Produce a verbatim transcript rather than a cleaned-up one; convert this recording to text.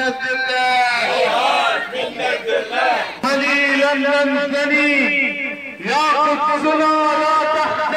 نزل الله جهاد من نزل الله قليلا ننثني يا قدسنا لا تحت